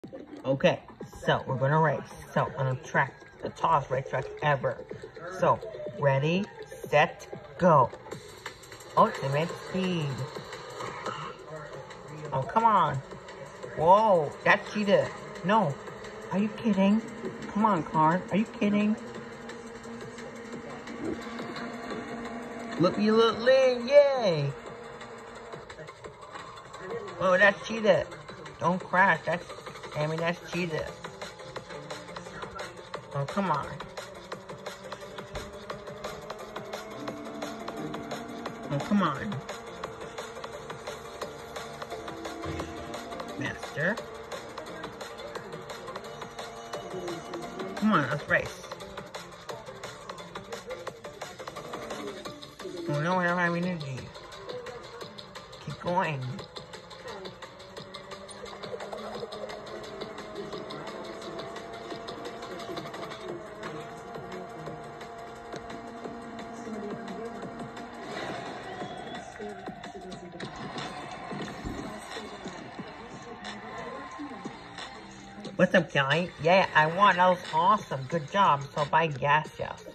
Okay, so we're gonna race. So on the track, the tallest racetrack ever. So, ready, set, go. Oh, they made speed. Oh, come on. Whoa, that's cheetah. No, are you kidding? Come on, car. Are you kidding? Loopy loop ling, yay! Oh, that's cheetah. Don't crash. That's cheetah. Oh, come on. Oh, come on. Master. Come on, let's race. Oh no, I don't have energy. Keep going. What's up, Kelly? Yeah, I won. That was awesome. Good job. So buy gas, yes.